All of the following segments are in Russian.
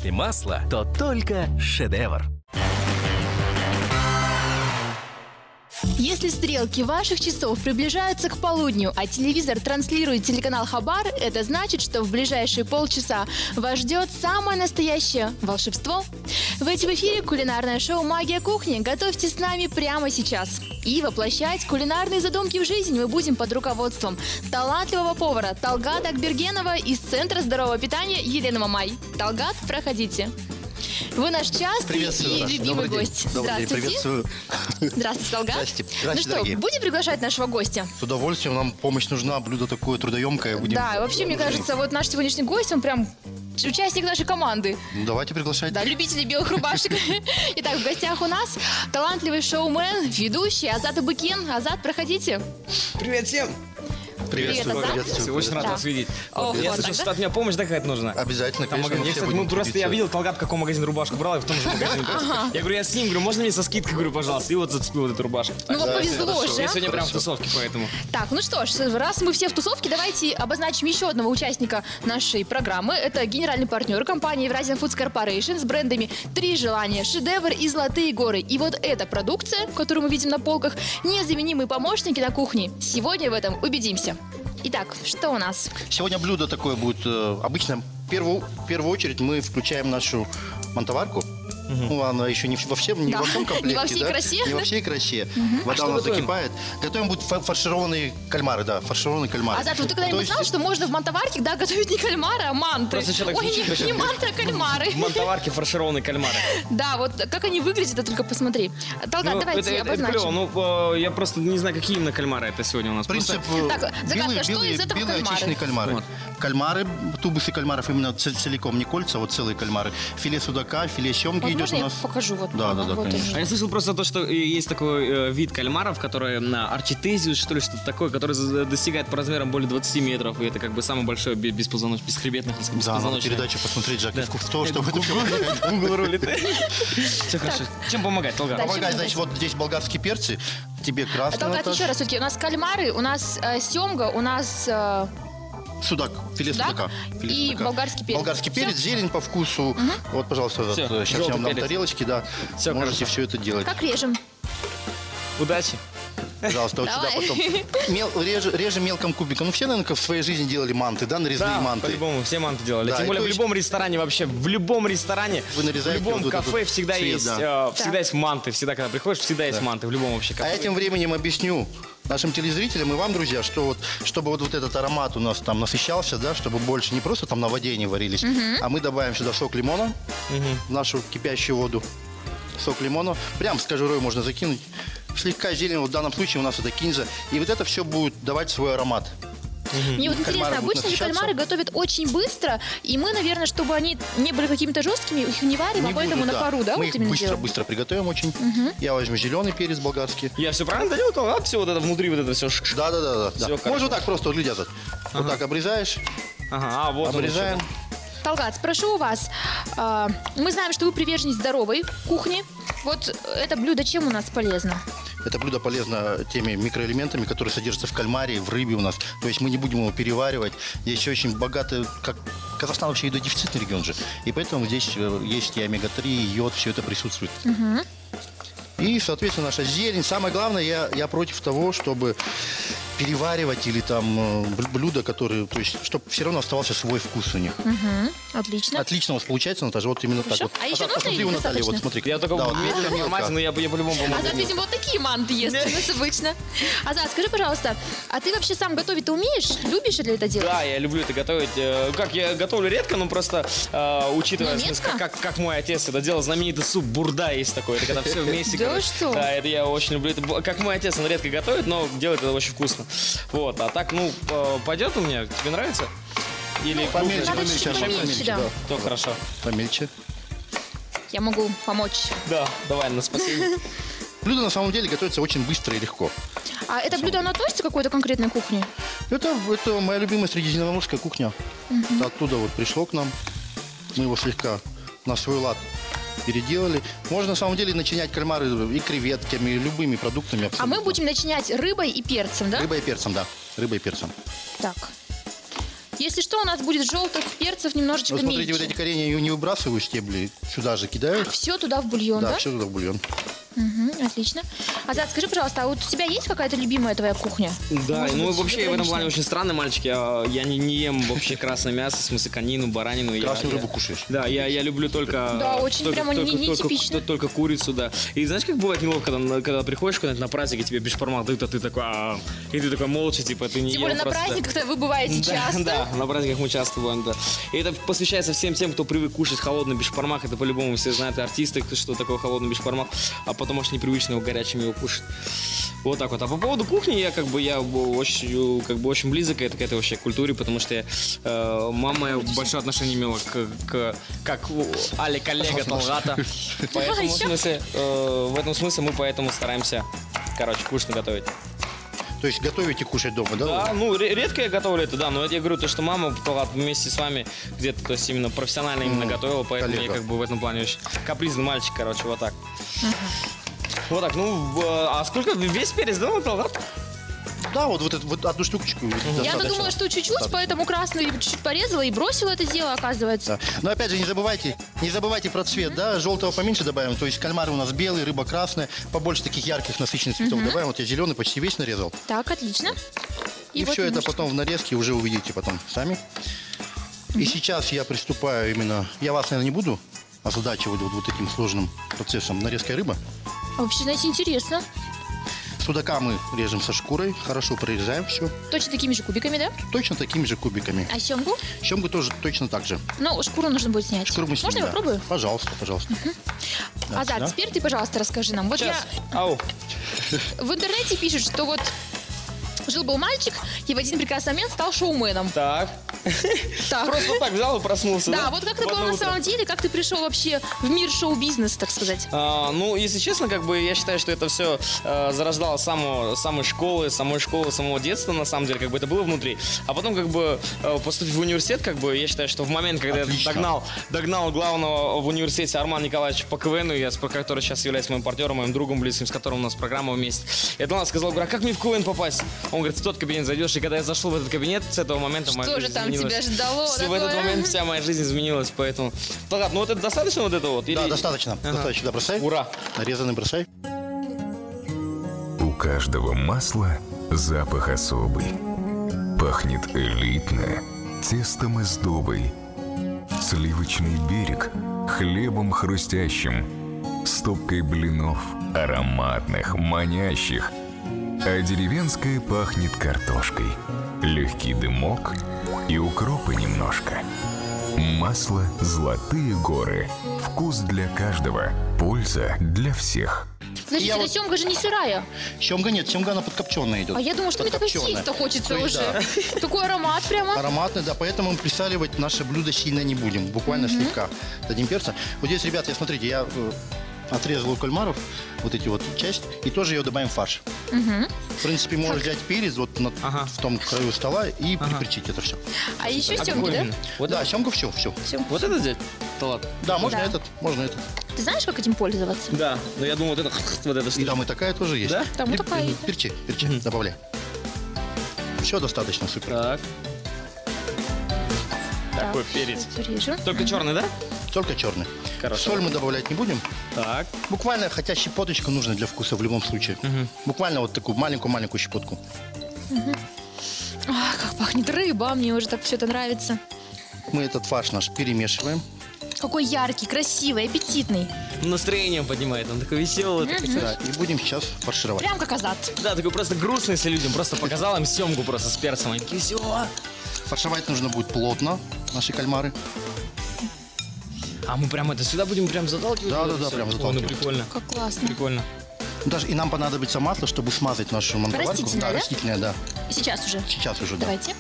Если масло, то только шедевр. Если стрелки ваших часов приближаются к полудню, а телевизор транслирует телеканал Хабар, это значит, что в ближайшие полчаса вас ждет самое настоящее волшебство. В эфире кулинарное шоу «Магия кухни». Готовьте с нами прямо сейчас. И воплощать кулинарные задумки в жизнь мы будем под руководством талантливого повара Талгата Акбергенова из Центра здорового питания Елены Мамай. Талгат, проходите. Вы наш частый и любимый гость. Здравствуйте. Приветствую. Здравствуйте, Талгат. Здрасте, Ну что, дорогие. будем приглашать нашего гостя? С удовольствием, нам помощь нужна, блюдо такое трудоемкое. Да, вообще, мне кажется, вот наш сегодняшний гость, он прям участник нашей команды. Ну, давайте приглашать. Да, любители белых рубашек. Итак, в гостях у нас талантливый шоумен, ведущий Азат Абыкин. Азат, проходите. Привет всем! Приветствую, Азат. приветствую. Очень рад Да. вас видеть. О, Я вот слышал, так, что да? от меня помощь какая-то нужна. Обязательно, Там конечно, магазин. мы Я, все кстати, будем мы просто я трудиться. видел, Талгат в каком магазине рубашку брал, и в том же магазине. Я говорю, я с ним, говорю, можно мне со скидкой, говорю, пожалуйста, и вот зацепил вот эту рубашку. Ну, вам Да, повезло хорошо. же. Я сегодня прям в Хорошо. тусовке, поэтому. Так, ну что ж, раз мы все в тусовке, давайте обозначим еще одного участника нашей программы. Это генеральный партнер компании Eurasian Foods Corporation с брендами «Три желания», «Шедевр» и «Золотые горы». И вот эта продукция, которую мы видим на полках, незаменимые помощники на кухне. Сегодня в этом убедимся. Итак, что у нас? Сегодня блюдо такое будет обычно. В первую очередь мы включаем нашу мантоварку. Ну, она еще не во всем, не Да. во всем комплекте. Не во всей да? красе, Не да? во всей красе. Вода что у нас готовим? закипает. Готовим будут фаршированные кальмары, да, фаршированные кальмары. Азат, вот ты То когда-нибудь есть- знал, что можно в мантоварке, да, готовить не кальмары, а манты? Просто что так Ой, звучит, не почему? манты, а кальмары. В мантоварке фаршированные кальмары. Да, вот как они выглядят, ты только посмотри. Талгат, Ну, давайте это обозначим. клево. Ну, я просто не знаю, какие именно кальмары это сегодня у нас. Принцип Так, Загадка, что из этого белые кальмары? очищенные кальмары. Вот. Кальмары, тубусы кальмаров именно целиком, не кольца, вот целые кальмары. Филе судака, филе семги Вот идет можно у я нас. покажу? Вот, Да, ага, да, вот конечно. они. А я слышал просто то, что есть такой вид кальмаров, который на артитезиус, что ли, что-то такое, который достигает по размерам более 20 метров. И это как бы самый большой беспозвоночный, бесхребетных, Да, надо беспозвоночных. передачу посмотреть, Жак, Да. в то, чтобы это все Угол рулит. Все хорошо. Чем помогать, Талгат? Да, помогает. Значит, вот здесь болгарские перцы, тебе красный, Талгат, Наташа. еще раз, все-таки у нас кальмары, у нас семга, у нас Судак, филе Судак судака. Филе и судака. болгарский перец. Болгарский Всё? перец, зелень по вкусу. Вот, пожалуйста, вот, Всё, сейчас я желтый вам дам перец. тарелочки, да. Всё, Можете хорошо. все это делать. Как режем? Удачи. Пожалуйста, вот сюда Давай. потом. Режем мелком кубиком. Ну, все, наверное, в своей жизни делали манты, да, нарезные Да, манты. по-любому, все манты делали. Да, Тем и более то в есть- любом ресторане вообще, в любом ресторане, Вы в нарезаете любом вот этот кафе вот всегда цвет, есть, да. всегда есть манты. Всегда, когда приходишь, всегда есть манты. В любом вообще А кафе. я тем временем объясню нашим телезрителям и вам, друзья, что вот, чтобы вот этот аромат у нас там насыщался, да, чтобы больше не просто там на воде они варились, а мы добавим сюда сок лимона в нашу кипящую воду. Сок лимона. Прям с кожурой можно закинуть. Слегка зелень, вот в данном случае у нас это кинза. И вот это все будет давать свой аромат. Мне вот интересно, Кальмары будут обычно же насыщаться. кальмары готовят очень быстро, и мы, наверное, чтобы они не были какими-то жесткими, их не варим, а Не поэтому буду, на пару, да, Мы вот их именно делаем? быстро приготовим очень. Я возьму зеленый перец болгарский. Я все правильно делал, Талгат? Все вот это внутри, вот это все. Да. Всё хорошо. Можно вот так просто, вот, глядя. Вот так обрезаешь, Ага, вот он обрезаем. еще. Талгат, спрошу у вас, мы знаем, что вы приверженец здоровой кухни. Вот это блюдо чем у нас полезно? Это блюдо полезно теми микроэлементами, которые содержатся в кальмаре, в рыбе у нас. То есть мы не будем его переваривать. Здесь очень богато, как Казахстан вообще едодефицитный регион же. И поэтому здесь есть и омега-3, и йод, все это присутствует. И, соответственно, наша зелень. Самое главное, я против того, чтобы переваривать или там блюда, которые, то есть, чтобы все равно оставался свой вкус у них. Отлично. Отлично у вас получается, Наташа, вот именно Хорошо. так вот. А еще так, нужно посмотри или у Натальи, достаточно? вот смотри. Я только да, в вот медленном мелко. формате, но я по-любому помогу. Азат, видимо, вот такие манты ест у нас обычно. Азат, скажи, пожалуйста, а ты вообще сам готовить-то умеешь? Любишь ли это делать? Да, я люблю это готовить. Как я готовлю редко, но просто учитывая, Немецко? как мой отец это делал, знаменитый суп бурда есть такой. Это когда все вместе. Да короче. что? Да, это я очень люблю. Это как мой отец, он редко готовит, но делает это очень вкусно. Вот, а так, ну, пойдет у меня? Тебе нравится? Или Помельче, Надо помельче, чуть-чуть Арман, помельче, да. То хорошо. Помельче. Я могу помочь. Да, давай, на спасибо. Блюдо на самом деле готовится очень быстро и легко. А это блюдо, оно относится к какой-то конкретной кухне? Это моя любимая средиземноморская кухня. Это оттуда вот пришло к нам. Мы его слегка на свой лад переделали. Можно на самом деле начинять кальмары и креветками, и любыми продуктами. А абсолютно. мы будем начинять рыбой и перцем, да? Рыбой и перцем, да. Рыбой и перцем. Так. Если что, у нас будет желтых перцев немножечко Вот смотрите, меньше. вот эти коренья я не выбрасываю стебли, сюда же кидаю. Все туда в бульон, да? Да, все туда в бульон. Угу, отлично. Азат, скажи, пожалуйста, а вот у тебя есть какая-то любимая твоя кухня? Да, Может ну быть, вообще я в этом заграничная? плане очень странный мальчик. Я не ем вообще красное мясо, в смысле конину, баранину. Красную я- рыбу кушаешь. Да, я люблю только... Да, очень прямо нетипично. Только курицу, да. И знаешь, как бывает неловко, когда приходишь куда-нибудь на праздник, и тебе бешбармак дают, а ты такой... И ты такой молча, типа, ты не Тем ел более на просто. праздниках вы бываете Да, часто. да, на праздниках мы часто бываем, да. И это посвящается всем тем, кто привык кушать холодный бешбармак. Это по-любому все знают, и артисты, что такое холодный бешбармак. А потом аж непривычно его горячим его кушать. Вот так вот. А по поводу кухни, я очень близок к этой вообще культуре, потому что мама моя большое отношение имела как Али коллега Талгата. Поэтому, в этом смысле мы поэтому стараемся, вкусно готовить. То есть готовить и кушать дома, да? Да, ну редко я готовлю это, да, но это я говорю, то, что мама Талгат вместе с вами где-то, то есть именно профессионально именно готовила, поэтому коллега. я в этом плане очень капризный мальчик, вот так. Вот так, а сколько весь перец, да, Талгат? Да, вот одну штучку. Я-то думала, что чуть-чуть, поэтому красную чуть-чуть порезала и бросила это дело, оказывается. Да. Но опять же, не забывайте про цвет, да, желтого поменьше добавим, то есть кальмары у нас белые, рыба красная, побольше таких ярких насыщенных цветов добавим, вот я зеленый почти весь нарезал. Так, отлично. И вот все это немножечко. потом в нарезке уже увидите потом сами. И сейчас я приступаю именно, я вас, наверное, не буду озадачивать вот этим сложным процессом нарезкой рыбы. А вообще, знаете, интересно. Судака мы режем со шкурой, хорошо прорезаем все, Точно такими же кубиками, да? точно такими же кубиками. А семгу? Семгу тоже точно так же. Ну, шкуру нужно будет снять. Шкуру мы Можно снимем, я да. попробую? Пожалуйста, пожалуйста. Да, Азат, да. теперь ты, пожалуйста, расскажи нам. Вот Сейчас. Ау. в интернете пишут, что вот жил-был мальчик и в один прекрасный момент стал шоуменом. Так. Так. Просто так взял и проснулся, да? Да, вот как это В было одно на утро. самом деле, как ты пришел вообще в мир шоу-бизнеса, так сказать? Ну, если честно, я считаю, что это все зарождалось с самой школы, самого детства, на самом деле, это было внутри. А потом, поступив в университет, я считаю, что в момент, когда Отлично. я догнал главного в университете Армана Николаевича по КВНу, который сейчас является моим партнером, моим другом близким, с которым у нас программа вместе. Я догнал, сказал, говорю, а как мне в КВН попасть? Он говорит, в тот кабинет зайдешь, и когда я зашел в этот кабинет, с этого момента моя Что же жизнь там изменилась. тебя ждало? В этот такое? момент вся моя жизнь изменилась, поэтому... Талгат, ну вот это достаточно вот это вот? Да, Или- достаточно. Ага. Достаточно, да, бросай. Ура! Нарезанный бросай. У каждого масла запах особый. Пахнет элитно, тестом из дубы. Сливочный берег, хлебом хрустящим, стопкой блинов, ароматных, манящих. А деревенская пахнет картошкой. Легкий дымок и укропа немножко. Масло «Золотые горы». Вкус для каждого, польза для всех. Значит, Я эта вот- семга же не сырая. Семга нет, семга она подкопченая идет. А я думаю, что мне такое Подкопченая. съесть-то хочется То есть, уже. Такой аромат прямо. Ароматный, да, поэтому мы присаливать наше блюдо сильно не будем. Буквально слегка дадим перца. Вот здесь, ребята, смотрите, я отрезал у кальмаров вот эти вот часть и тоже ее добавим в фарш. В принципе, можно взять перец вот Ага. в том краю стола и приперчить это все. А еще А семги, какой да? именно? Вот, Да, семгу все. вот это взять? Талат? Да, можно Да. этот, можно этот. Ты знаешь, как этим пользоваться? Да, но я думаю, вот это И что? там и такая тоже есть. Да? Там и такая есть. Перчи, добавляй. Все достаточно, супер. Так. Такой Так, перец. вот режем. Только черный, да? Только черный. Хорошо. Соль мы добавлять не будем. Так. Буквально, хотя щепоточка нужна для вкуса в любом случае. Буквально вот такую маленькую-маленькую щепотку. Ах, как пахнет рыба, мне уже так все это нравится. Мы этот фарш наш перемешиваем. Какой яркий, красивый, аппетитный. Настроение поднимает, он такой веселый. такой, Да, и будем сейчас фаршировать. Прям как Азат. Да, такой просто грустный, если людям просто показал им семгу просто с перцем. Они такие, все. Фаршировать нужно будет плотно наши кальмары. А мы прям это сюда будем прям заталкивать? Да, вот да, это да, всё? прям Ой, заталкивать. ну прикольно. Как классно. Прикольно. Даже и нам понадобится масло, чтобы смазать нашу манговарку. Растительное, да? Растительное, да. Сейчас уже. Сейчас уже, да. Давайте.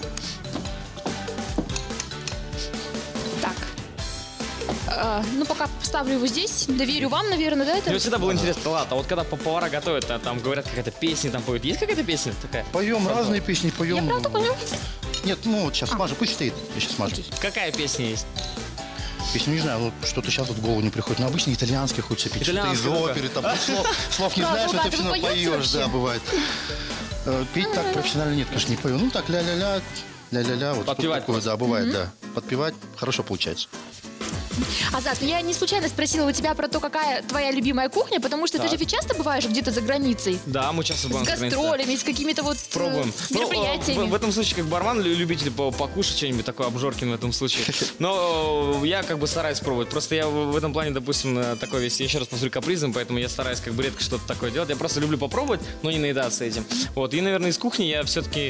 Так. Ну, пока ставлю его здесь. Доверю вам, наверное, да, Мне это? всегда было интересно, ладно, а вот когда повара готовят, а там говорят, какая-то песня там поют. Есть какая-то песня такая? Поем разные песни, Я поем. правда понял? Нет, ну вот сейчас смажу, пусть стоит. Я сейчас смажу. Какая песня есть? Песню не знаю, вот что-то сейчас вот в голову не приходит. Но обычно итальянские хочется петь. Что-то из Итальянские, оперы, там слов не Да, знаешь, ну но да, ты ты все равно поёте поешь, вообще? да, бывает. Петь так профессионально нет, конечно, не пою. Ну так, ля-ля-ля, ля-ля-ля. Вот Подпевать такое, просто. да, бывает, да. Подпевать хорошо получается. Азат, я не случайно спросила у тебя про то, какая твоя любимая кухня, потому что ты же ведь часто бываешь где-то за границей. Да, мы часто С бываем за границей, да. гастролями, с какими-то вот Пробуем. мероприятиями. В этом случае, как бармен, любитель покушать что-нибудь такое, обжоркин в этом случае. Но я как бы стараюсь пробовать. Просто я в этом плане, допустим, такой весь, еще раз повторю, капризм, поэтому я стараюсь как бы редко что-то такое делать. Я просто люблю попробовать, но не наедаться этим. Вот. И, наверное, из кухни я все-таки...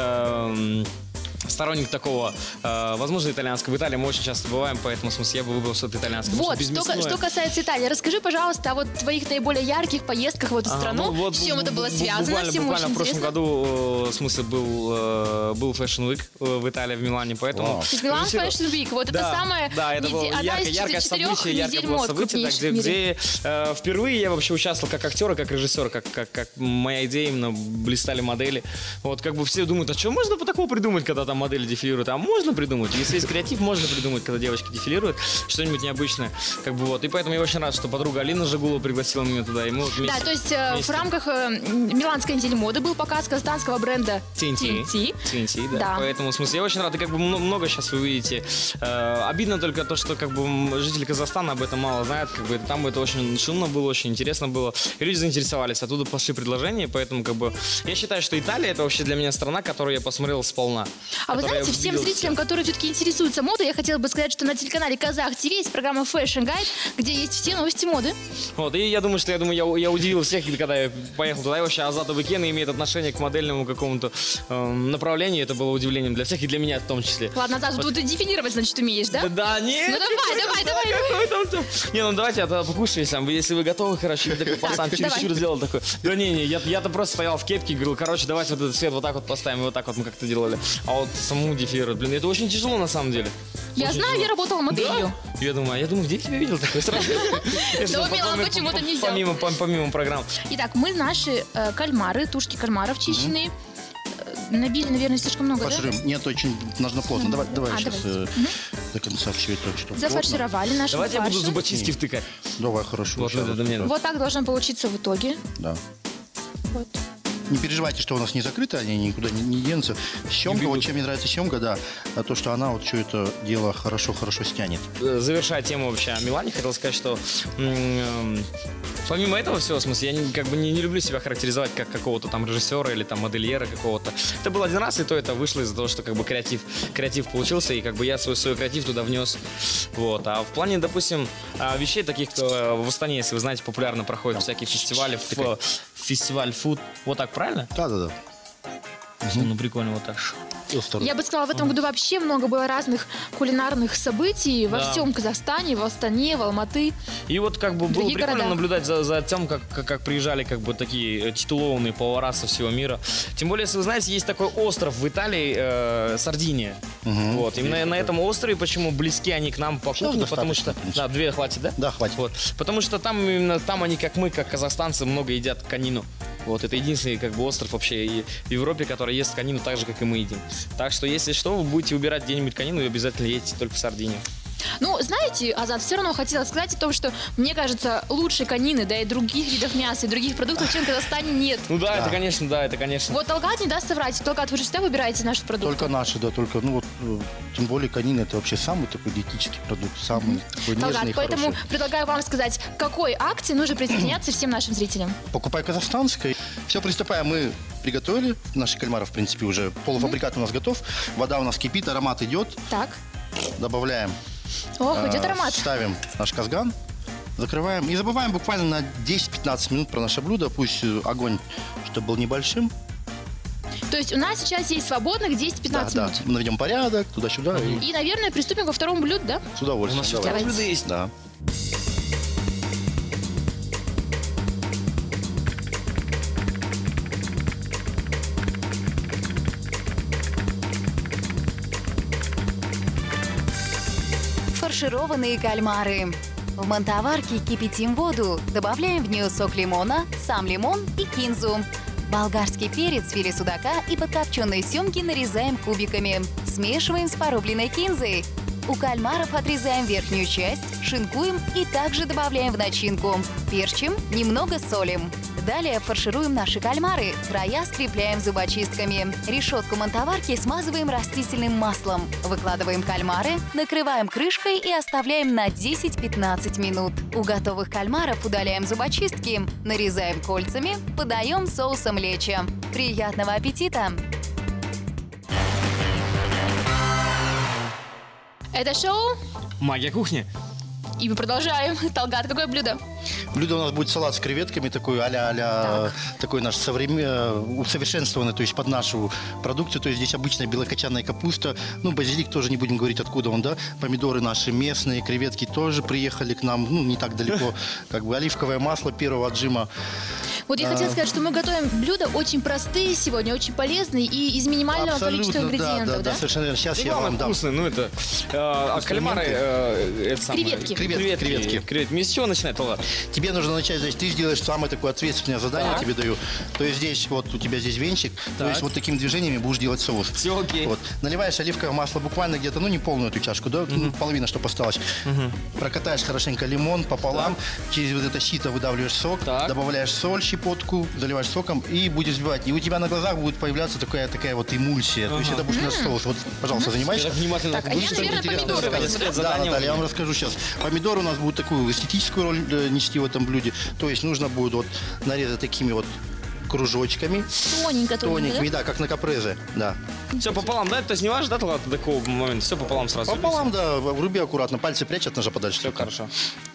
сторонник такого, возможно, итальянского. В Италии мы очень часто бываем, поэтому, в смысле, я бы выбрал что-то итальянское. Вот, что касается Италии, расскажи, пожалуйста, о вот твоих наиболее ярких поездках в эту страну, вот с чем это было связано, всем буквально очень в прошлом интересно. году, в смысле, был Fashion Week в Италии, в Милане, поэтому... То есть Милан Fashion Week, вот это самое, да, это было одна из яркое 4 событие, яркое недель было мод событие, да, крупнейших в мире. где впервые я вообще участвовал как актер и как режиссер, как моя идея, именно блистали модели. Вот, как бы все думают, а что можно по такому придумать, когда там модели дефилируют? А можно придумать. Если есть креатив, можно придумать, когда девочки дефилируют, что-нибудь необычное. Как бы вот. И поэтому я очень рад, что подруга Алина Жигулова пригласила меня туда. И мы вот вместе, Да, то есть в рамках Миланской недели моды был показ казахстанского бренда TNT, да. Да. Поэтому, в смысле, я очень рад. И как бы много сейчас вы видите. Обидно только то, что как бы жители Казахстана об этом мало знают. Как бы там это очень шумно было, очень интересно было. И люди заинтересовались. Оттуда пошли предложения. Поэтому как бы я считаю, что Италия это вообще для меня страна, которую я посмотрел сполна. А вы знаете, всем зрителям, которые все-таки интересуются модой, я хотела бы сказать, что на телеканале Казах ТВ есть программа Fashion Guide, где есть все новости моды. Вот, и я думаю, я удивил всех, когда я поехал туда. И вообще Азат Абыкена имеет отношение к модельному какому-то направлению. Это было удивлением для всех, и для меня в том числе. Ладно, Азат, вот ты дефинировать, значит, умеешь, да? Да, нет. Ну давай. Не, ну давайте я тогда покушаю, если вы готовы, короче, я такой пацан чересчур сделал такой. Да не, я-то просто стоял в кепке и говорил, короче, давайте вот этот свет вот так вот поставим, и вот так вот мы как-то делали. А вот саму дефилировать, блин, это очень тяжело на самом деле. Я знаю, я работала моделью. Да? Я думаю, где я тебя видел такой сразу? Да у Милана почему-то не сделал. Помимо программ. Итак, мы наши кальмары, тушки кальмаров чищенные, набили, наверное, слишком много, да? Фаршируем. Нет, очень нужно плотно. Давай сейчас давайте. до конца все это, что Зафаршировали нашим Давайте я буду фаршем. зубочистки втыкать. Давай, хорошо. Вот это мне. Вот так должно получиться в итоге. Да. Вот. Не переживайте, что у нас не закрыто, они никуда не денутся. Семга, вот чем мне нравится семга, да, то, что она вот все это дело хорошо стянет. Завершая тему вообще о Милане, хотел сказать, что помимо этого всего, в смысле, я не люблю себя характеризовать как какого-то там режиссера или там модельера какого-то. Это был один раз, и то это вышло из-за того, что как бы креатив получился, и как бы я свой креатив туда внес. Вот. А в плане, допустим, вещей таких, кто в Астане, если вы знаете, популярно проходят всякие фестивали, фестиваль фуд. Вот так, правильно? Да. Ну, прикольно, вот так. Я бы сказала, в этом году вообще много было разных кулинарных событий во всем Казахстане, в Астане, в Алматы. И вот как бы было Другие прикольно города. наблюдать за тем, как приезжали как бы такие титулованные повара со всего мира. Тем более, если вы знаете, есть такой остров в Италии, Сардиния. Вот. Именно на этом острове, почему близки они к нам по кухне, потому что... Да, 2 хватит, да? Да, хватит. Вот. Потому что там именно там они, как мы, как казахстанцы, много едят конину. Вот, это единственный как бы остров вообще и в Европе, который ест конину так же, как и мы едим. Так что, если что, вы будете убирать где-нибудь конину, и обязательно едете только в Сардинию. Ну, знаете, Азат, все равно хотела сказать о том, что, мне кажется, лучше конины, да и других видов мяса, и других продуктов, чем в Казахстане, нет. Ну да, это конечно. Вот Талгат не даст соврать. Талгат, вы же всегда выбираете наши продукты. Только наши, да, только, ну вот, тем более конина это вообще самый такой диетический продукт, самый такой нежный Талгат, и поэтому хороший. предлагаю вам сказать, к какой акции нужно присоединяться всем нашим зрителям. Покупай казахстанское. Все, приступаем. Мы приготовили. Наши кальмары, в принципе, уже полуфабрикат у нас готов. Вода у нас кипит, аромат идет. Так. Добавляем. Ох, идет аромат. Ставим наш казган. Закрываем. И забываем буквально на 10-15 минут про наше блюдо. Пусть огонь, чтобы был небольшим. То есть у нас сейчас есть свободных 10-15 минут. Да. Наведем порядок, туда-сюда. И, наверное, приступим ко второму блюду, да? С удовольствием. У нас еще Давай. второе блюдо есть. Да. Фаршированные кальмары. В мантоварке кипятим воду, добавляем в нее сок лимона, сам лимон и кинзу. Болгарский перец, филе судака и подкопченные семги нарезаем кубиками. Смешиваем с порубленной кинзой. У кальмаров отрезаем верхнюю часть, шинкуем и также добавляем в начинку. Перчим, немного солим. Далее фаршируем наши кальмары. Края скрепляем зубочистками. Решетку мантоварки смазываем растительным маслом. Выкладываем кальмары, накрываем крышкой и оставляем на 10-15 минут. У готовых кальмаров удаляем зубочистки, нарезаем кольцами, подаем соусом лечо. Приятного аппетита! Это шоу, Магия кухни. и мы продолжаем. Талгат, какое блюдо? Блюдо у нас будет салат с креветками, такой а-ля такой наш усовершенствованный, то есть под нашу продукцию. То есть здесь обычная белокочанная капуста. Ну, базилик тоже не будем говорить, откуда он, да. Помидоры наши местные, креветки тоже приехали к нам, ну, не так далеко. Как бы оливковое масло первого отжима. Вот я хотела сказать, что мы готовим блюда очень простые сегодня, очень полезные и из минимального количества ингредиентов, да? совершенно верно. Сейчас И я главное, вам дам. вкусный, ну это... кальмары... это самое, Креветки. Креветки. Мы с чего начинать, Талгат? Тебе нужно начать, значит, ты сделаешь самое такое ответственное задание, Так. я тебе даю. То есть здесь вот у тебя здесь венчик, то Так. есть вот такими движениями будешь делать соус. Все окей. Вот. Наливаешь оливковое масло буквально где-то, ну, не полную эту чашку, да, ну, половина, что осталось. Прокатаешь хорошенько лимон пополам, через вот это сито выдавливаешь сок, Так. добавляешь соль, щепотку, заливаешь соком и будешь взбивать. И у тебя на глазах будет появляться такая вот эмульсия. То есть это будет наш соус. Вот, пожалуйста, занимайся. Я так внимательно Так, а я, слушаю. наверное, Интересно, помидоры рассказать. возьму, да? Задание Да, у Наталья, я меня. вам расскажу сейчас. Помидоры у нас будут такую эстетическую роль нести в этом блюде. То есть нужно будет вот нарезать такими вот кружочками, Тоненько, тоненькими, да? да, как на капрезе, да. Все пополам, да? То есть не важно, да, Талгат, до такого момента? Все пополам сразу. Пополам, да, руби аккуратно, пальцы прячь от ножа подальше. Все хорошо.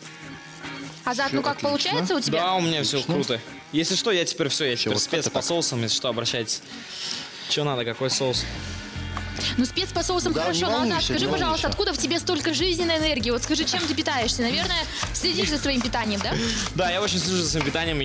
Азат, ну как отлично. получается у тебя? Да, у меня все Отлично. круто. Если что, я теперь все, я теперь вот спец как-то по так. соусам, если что, обращайтесь. Что надо, какой соус? Ну, спец по соусам Да, хорошо, не но, Азат, волнуйся, скажи, не пожалуйста, волнуйся. откуда в тебе столько жизненной энергии? Вот скажи, чем ты питаешься? Наверное, следишь за своим питанием, да? Да, я очень слежу за своим питанием,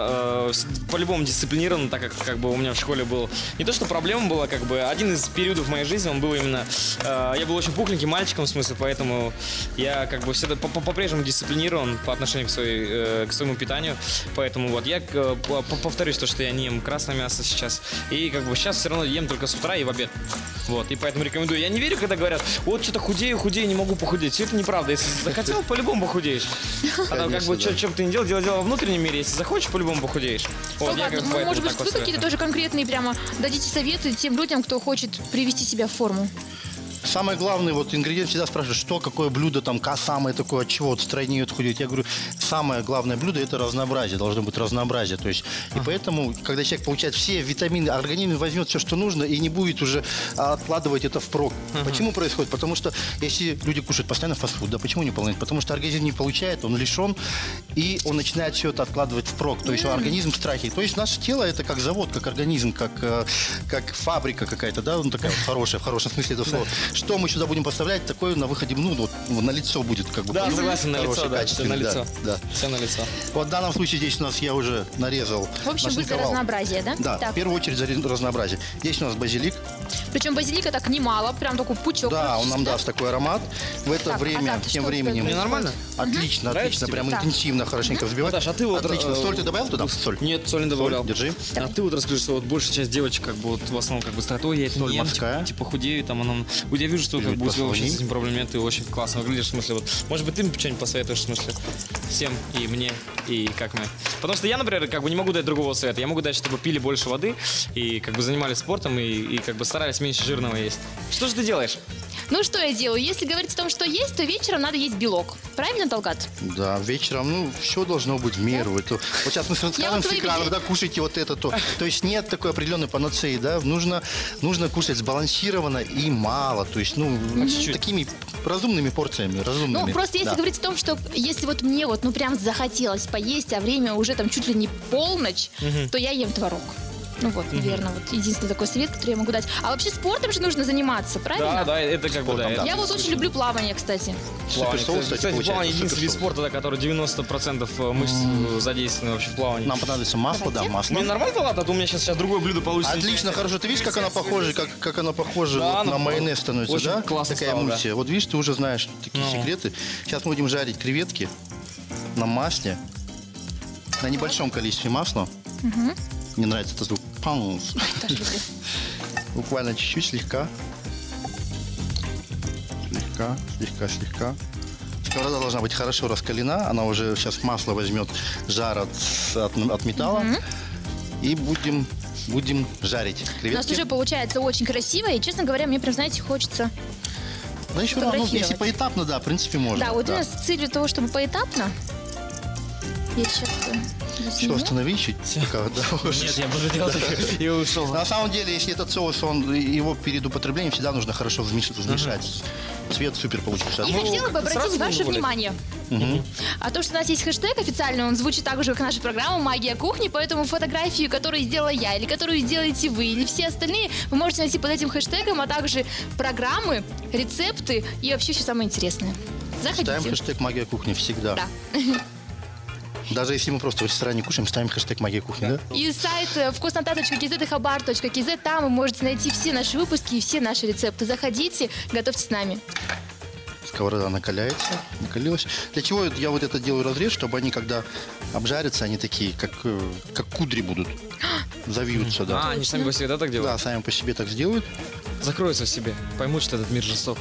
я по-любому дисциплинирован, так как бы у меня в школе был... Не то, что проблема была, как бы один из периодов моей жизни, он был именно... я был очень пухленьким мальчиком, в смысле, поэтому я как бы всегда по-прежнему дисциплинирован по отношению к своему питанию, поэтому вот я повторюсь то, что я не ем красное мясо сейчас, и как бы сейчас все равно ем только с утра и в обед. Вот, и поэтому рекомендую. Я не верю, когда говорят, вот что-то худею, не могу похудеть. Все это неправда. Если захотел, по-любому похудеешь. Как бы, да. что бы ты ни делал, дело во внутреннем мире. Если захочешь, по-любому похудеешь. Вот, я Талгат, как бы ну, поэтому может быть, так вот вы какие-то советую. тоже конкретные прямо дадите советы тем людям, кто хочет привести себя в форму? Самое главное, вот ингредиент всегда спрашивают, что, какое блюдо, там, самое такое, от чего, от стройнее отходит. Я говорю, самое главное блюдо – это разнообразие, должно быть разнообразие. То есть, и поэтому, когда человек получает все витамины, организм возьмет все, что нужно, и не будет уже откладывать это впрок. Почему происходит? Потому что, если люди кушают постоянно фастфуд, да, почему не полноценно? Потому что организм не получает, он лишен, и он начинает все это откладывать впрок. То есть, организм в страхе. То есть, наше тело – это как завод, как организм, как фабрика какая-то, да, ну, такая хорошая, в хорошем смысле этого слова. Что мы сюда будем поставлять, такое на выходе, ну, вот, на лицо будет, как бы. Да, продукт согласен, на лицо, хороший, да, все качественный, на лицо. Да. Все на лицо. Вот в данном случае здесь у нас я уже нарезал. В общем, вы за нашинковал. разнообразие, да? Да, Так. в первую очередь за разнообразие. Здесь у нас базилик. Причем базилика так немало, прям такой пучок. Да, он нам практически, даст такой аромат. В это Так, время, Азат, тем что временем... происходит? Нормально? Отлично, Нравится отлично. тебе? Прям Так. интенсивно, хорошенько взбивать. Наташа, а ты вот, Отлично. Соль ты добавил туда? Соль? Нет, соль не добавлял. Соль, держи. А ты вот расскажи, что вот большая часть девочек, как бы вот в основном, как бы страдают, ой, я это Соль не ем, морская. типа худею, там она... Вот я вижу, что как бы у тебя вообще с послоним. этим проблем нет, ты очень классно выглядишь, в смысле, вот, может быть, ты что-нибудь посоветуешь, в смысле, всем, и мне, и как мы. Потому что я, например, как бы не могу дать другого совета, я могу дать, чтобы пили больше воды, и как бы занимались спортом, и как бы старались меньше жирного есть. Что же ты делаешь? Ну, что я делаю? Если говорить о том, что есть, то вечером надо есть белок. Правильно, Талгат? Да, вечером, ну, все должно быть в меру. Это, вот сейчас мы скажем вот с свои экранов, видео- да, кушайте вот это, то. То есть нет такой определенной панацеи, да. Нужно кушать сбалансированно и мало. То есть, ну, чуть-чуть. такими разумными порциями, разумными. Ну, просто если Да. говорить о том, что если вот мне вот, ну, прям захотелось поесть, а время уже там чуть ли не полночь, то я ем творог. Ну вот, наверное, вот единственный такой совет, который я могу дать. А вообще спортом же нужно заниматься, правильно? Да, это как бы, да. Спортом, да. Я вот очень люблю плавание, кстати. Суперсоус, кстати, Кстати, получается, плавание единственный вид суперсоус. спорта, да, который 90% мышц задействованы вообще в плавании. Нам понадобится масло, да, масло. Мне нормально, ладно, а то у меня сейчас другое блюдо получится. Отлично, хорошо. Ты видишь, как она похожа, как она похожа Да, вот она на майонез становится, очень да? классно Такая стала, да. эмульсия. Вот видишь, ты уже знаешь такие секреты. Сейчас мы будем жарить креветки на масле, на небольшом количестве масла. Мне нравится этот звук. Паунс. Тоже люблю. Буквально чуть-чуть, слегка. Слегка. Сковорода должна быть хорошо раскалена. Она уже сейчас масло возьмет жар от металла. И будем жарить креветки. У нас уже получается очень красиво, и, честно говоря, мне прям, знаете, хочется... Да еще ну, если поэтапно, да, в принципе, можно. Да, вот у нас с целью того, чтобы поэтапно. Я сейчас... Все, останови чуть. Пока, да, Нет, я буду делать и ушел. На самом деле, если этот соус, его перед употреблением всегда нужно хорошо замешать. Цвет супер получился. И хотела бы обратить ваше внимание. А то, что у нас есть хэштег официально, он звучит так же, как наша программа «Магия кухни», поэтому фотографию, которую сделала я, или которую сделаете вы, или все остальные, вы можете найти под этим хэштегом, а также программы, рецепты и вообще все самое интересное. Заходите. Ставим хэштег «Магия кухни» всегда. Да. Даже если мы просто в ресторане кушаем, ставим хэштег «Магия кухни», да? И сайт вкуснота.кз и habar.kz, там вы можете найти все наши выпуски и все наши рецепты. Заходите, готовьте с нами. Сковорода накалялась. Для чего я вот это делаю разрез, чтобы они, когда обжарятся, они такие, как кудри будут. Завьются, да. А, они сами по себе, да, так делают? Да, сами по себе так сделают. Закроются в себе, поймут, что этот мир жесток.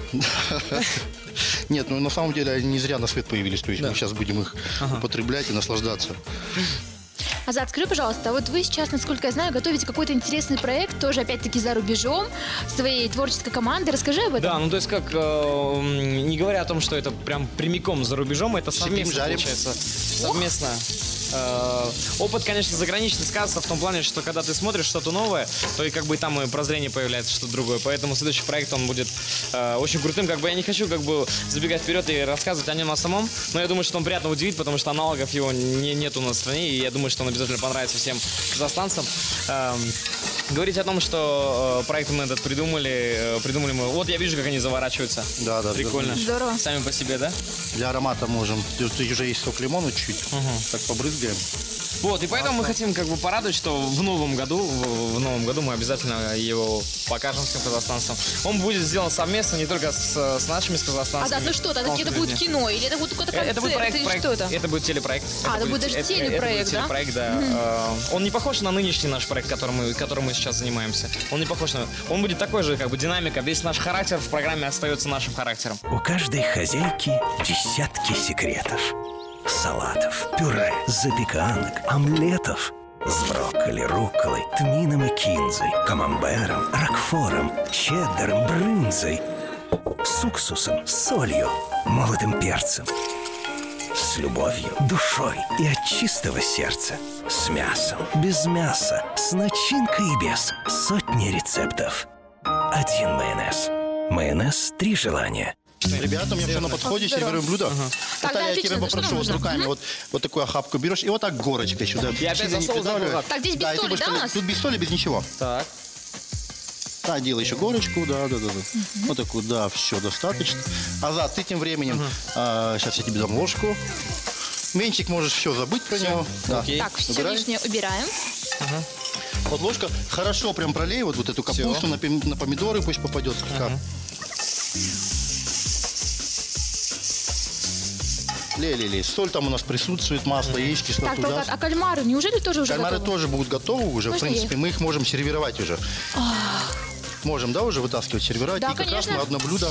Нет, ну на самом деле они не зря на свет появились. То есть мы сейчас будем их употреблять и наслаждаться. Азат, скажи, пожалуйста, вот вы сейчас, насколько я знаю, готовите какой-то интересный проект, тоже опять-таки за рубежом, своей творческой команды. Расскажи об этом. Да, ну то есть как, не говоря о том, что это прям прямиком за рубежом, это совместно жарим. получается. Совместно. Опыт, конечно, заграничный сказывается в том плане, что когда ты смотришь что-то новое, то и как бы там и прозрение появляется что-то другое. Поэтому следующий проект, он будет очень крутым. Как бы я не хочу как бы забегать вперед и рассказывать о нем о самом, но я думаю, что он приятно удивит, потому что аналогов его нет у нас в стране, и я думаю, что он обязательно понравится всем казахстанцам. Говорить о том, что проект мы этот придумали мы. Вот я вижу, как они заворачиваются. Да. Прикольно. Здорово. Сами по себе, да? Для аромата можем. Тут уже есть сок лимона чуть. Так побрызгаем. Вот, и поэтому мы хотим как бы порадовать, что в новом году мы обязательно его покажем всем казахстанцам. Он будет сделан совместно не только с нашими, с казахстанцами. А да, ну что, тогда это будет кино, или это будет какой-то концерт, это будет проект, или что это? Это будет телепроект. Это будет даже телепроект, да? Телепроект, да. Он не похож на нынешний наш проект, которым мы сейчас занимаемся. Он не похож на... Он будет такой же, как бы динамика. Весь наш характер в программе остается нашим характером. У каждой хозяйки десятки секретов. Салатов, пюре, запеканок, омлетов. С брокколи, рукколой, тмином и кинзой, камамбером, рокфором, чеддером, брынзой. С уксусом, солью, молотым перцем. С любовью, душой и от чистого сердца. С мясом, без мяса, с начинкой и без. Сотни рецептов. Один майонез. Майонез «Три желания». Ребята, у меня все на подходе, сервируем блюдо. Тогда я тебя отлично, попрошу что вот нужно? руками, вот такую охапку берешь, и вот так горочкой сюда. Я опять Сильно не засол придавливай. забыл. Так, здесь без Да, и ты соли, будешь да, у полить. нас? Тут без соли, без ничего. Так. Да, делай еще горочку, да. Вот такую, да, все, достаточно. Азат, ты тем временем, сейчас я тебе дам ложку. Менчик, можешь все забыть про него. Да. Окей. Так, все Убираем. лишнее убираем. Вот ложка хорошо прям пролей вот эту капусту на помидоры, пусть попадет слегка. Лей. Соль там у нас присутствует, масло, есть, кислоту. Так, а кальмары неужели тоже уже Кальмары готовы? тоже будут готовы уже, Можно в принципе, мы их можем сервировать уже. Можем, да, уже вытаскивать, сервировать. Да, и как раз конечно. на одно блюдо.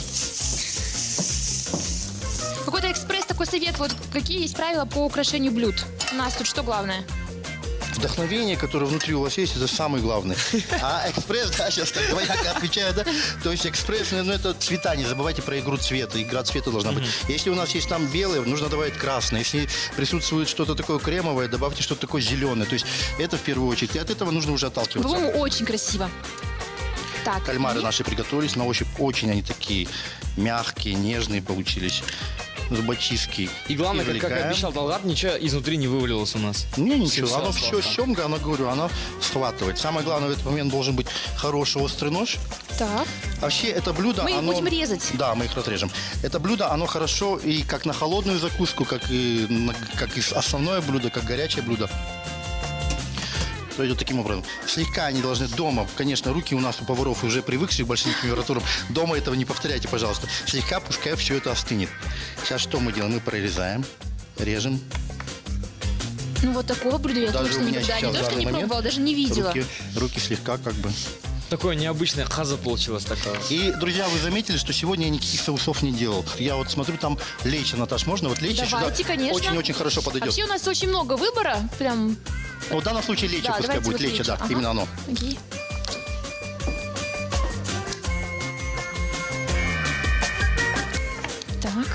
Какой-то экспресс такой совет, вот какие есть правила по украшению блюд? У нас тут что главное? Вдохновение, которое внутри у вас есть, это самое главное. А экспресс, да, сейчас так двояко отвечаю, да? То есть экспресс, ну это цвета, не забывайте про игру цвета. Игра цвета должна быть. Если у нас есть там белое, нужно добавить красное. Если присутствует что-то такое кремовое, добавьте что-то такое зеленое. То есть это в первую очередь. И от этого нужно уже отталкиваться. По-моему, очень красиво. Так, Кальмары и- наши приготовились. На ощупь очень они такие мягкие, нежные получились. Зубочистки. И главное, как Извлекаем. обещал Талгат, ничего изнутри не вывалилось у нас. Не, ничего, Всё оно осталось все там. семга, она, говорю, она схватывает. Самое главное в этот момент должен быть хороший острый нож. Так, Вообще это блюдо, мы их оно... будем резать. Да, мы их разрежем. Это блюдо, оно хорошо и как на холодную закуску, как и основное блюдо, как горячее блюдо. То идет таким образом. Слегка они должны дома, конечно, руки у нас у поваров уже привыкшие к большим температурам. Дома этого не повторяйте, пожалуйста. Слегка, пускай все это остынет. Сейчас что мы делаем? Мы прорезаем, режем. Ну вот такого блюда я Даже точно у меня никогда сейчас не то, в что данный не момент пробовала, даже не видела. Руки слегка как бы такое необычное хаза получилось такое. И, друзья, вы заметили, что сегодня я никаких соусов не делал. Я вот смотрю, там лечо, Наташ, можно? Вот лечо Давайте, сюда конечно. очень-очень хорошо подойдет. Вообще у нас очень много выбора. Прям. Вот в данном случае лечо, Да, пускай давайте будет вот лечо, да, лечо. Ага. именно оно. Окей. Так.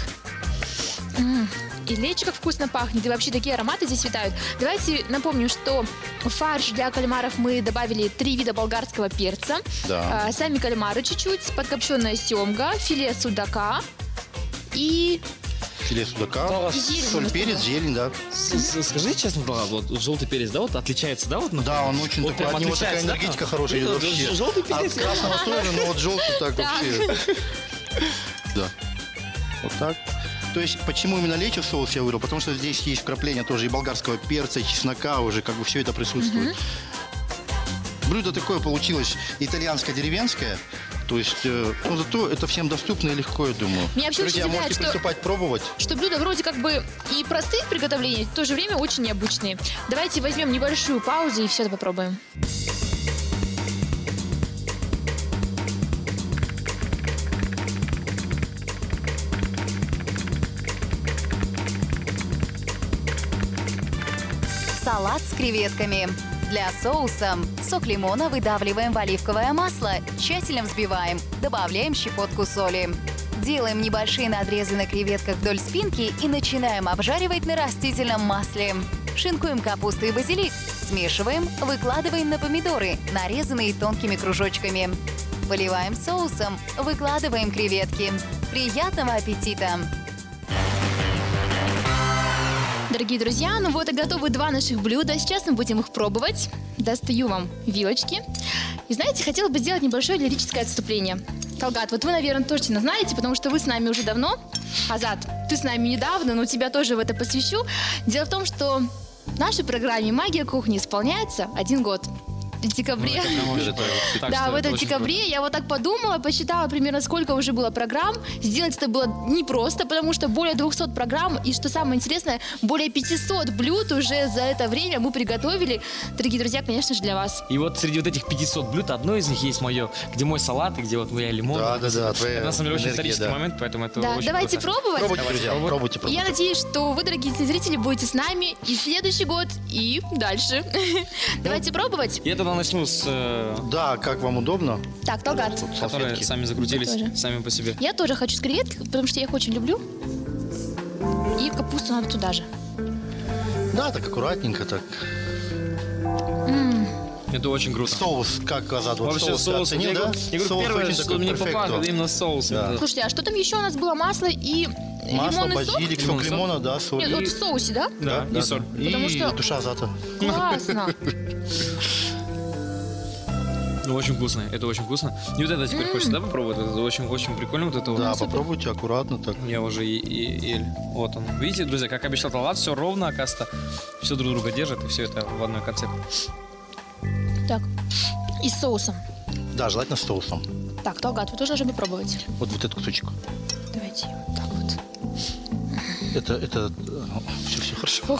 И лечо как вкусно пахнет, и вообще такие ароматы здесь витают. Давайте напомню, что в фарш для кальмаров мы добавили 3 вида болгарского перца. Да. Сами кальмары чуть-чуть, подкопченая семга, филе судака и... Филе судака, Зелень у соль, нас перец, была. зелень, да. Скажи честно, вот желтый перец, да, вот отличается, да, вот? Да, он очень Вот такой, прям от него такая отличается, да? энергетика хорошая идет вообще. Желтый От перец. красного тоже, но вот желтый так Так. вообще. Да. Вот так. То есть, почему именно лечо в соус я выбрал? Потому что здесь есть вкрапление тоже и болгарского перца, и чеснока уже, как бы все это присутствует. Блюдо такое получилось итальянско-деревенское. То есть, но зато это всем доступно и легко, я думаю. Меня вообще Друзья, очень удивляет, можете что- приступать пробовать. Что блюда вроде как бы и простые в приготовлении, в то же время очень необычные. Давайте возьмем небольшую паузу и все это попробуем. Салат с креветками. Для соуса сок лимона выдавливаем в оливковое масло, тщательно взбиваем, добавляем щепотку соли. Делаем небольшие надрезы на креветках вдоль спинки и начинаем обжаривать на растительном масле. Шинкуем капусту и базилик, смешиваем, выкладываем на помидоры, нарезанные тонкими кружочками. Поливаем соусом, выкладываем креветки. Приятного аппетита! Дорогие друзья, ну вот и готовы 2 наших блюда. Сейчас мы будем их пробовать. Достаю вам вилочки. И знаете, хотела бы сделать небольшое лирическое отступление. Талгат, вот вы, наверное, точно знаете, потому что вы с нами уже давно. Азат, ты с нами недавно, но тебя тоже в это посвящу. Дело в том, что в нашей программе «Магия кухни» исполняется 1 год. В декабре. Да, в этом декабре я вот так подумала, посчитала примерно, сколько уже было программ. Сделать это было непросто, потому что более 200 программ, и что самое интересное, более 500 блюд уже за это время мы приготовили. Дорогие друзья, конечно же, для вас. И вот среди вот этих 500 блюд одно из них есть мое, где мой салат и где вот моя лимон. Да, Это твоя на самом деле очень энергия, исторический да. момент, поэтому это Да, очень давайте круто. пробовать. Пробуйте, друзья, пробуйте. Я надеюсь, что вы, дорогие телезрители, будете с нами и следующий год, и дальше. Давайте пробовать. Я тогда начну с Да, как вам удобно. Так, Талгат. которые Салфетки. сами закрутились, Я тоже. сами по себе. Я тоже хочу с креветкой, потому что я их очень люблю. И капусту надо туда же. Да, так аккуратненько, так. Это очень круто. Соус, как Азат, вот Вообще соус ты соус, оценил, я да? говорю, Соус первое, очень что такой мне перфекто. попало, это именно соус. Да. именно. Слушайте, а что там еще у нас было? Масло и Масло, лимонный сок? базилик, Лимонный сок сок. лимона, да, соль. Нет, вот в соусе, да? Да, и соль. Потому И что- душа Азата. Классно. Ну, очень вкусно, это очень вкусно. И вот это теперь хочется, да, попробовать? Это очень прикольно вот это вот. Да, попробуйте аккуратно так. Я уже и вот он. Видите, друзья, как обещал Талгат, все ровно, оказывается. Все друг друга держит, и все это в одной концепте. Так, и с соусом. Да, желательно с соусом. Так, Талгат, вы тоже должны попробовать. Вот этот кусочек. Давайте вот так вот. Это все хорошо.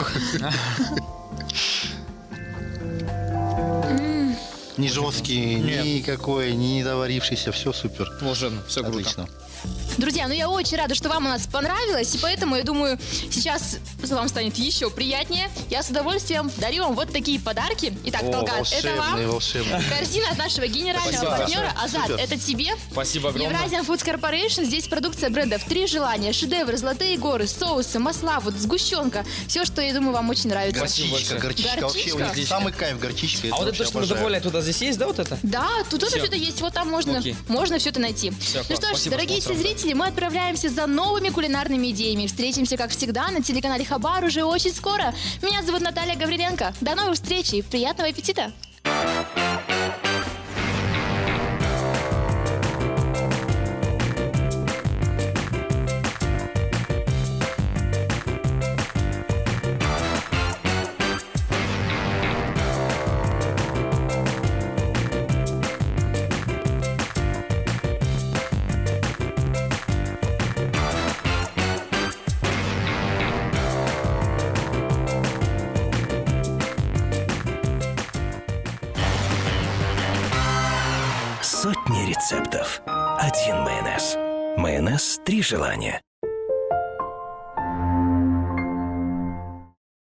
Не жесткий, никакой, не недоварившийся, все супер. Волшебно, все круто. Отлично. Друзья, ну я очень рада, что вам у нас понравилось, и поэтому, я думаю, сейчас вам станет еще приятнее. Я с удовольствием дарю вам вот такие подарки. Итак, О, Талгат, это вам волшебный. корзина от нашего генерального Спасибо партнера. большое. Азат, Супер. это тебе. Спасибо огромное. Евразиан Foods Corporation. Здесь продукция брендов «Три желания», «Шедевр», «Золотые горы», соусы, масла, вот сгущенка. Все, что, я думаю, вам очень нравится. Спасибо большое. Горчичка. Вообще у них Горчичка? самый кайф горчичка. А вот это то, что мы добавляем туда, здесь есть, да, вот это? Да, тут тоже Всё. что-то есть. Вот там можно Окей. все это найти. Всё, Ну класс. что ж, Спасибо, дорогие спонсорам. телезрители, мы отправляемся за новыми кулинарными идеями. Встретимся, как всегда, на телеканале Хабар уже очень скоро. Меня зовут Наталья Гавриленко. До новых встреч и приятного аппетита! один майонез. Майонез «Три желания».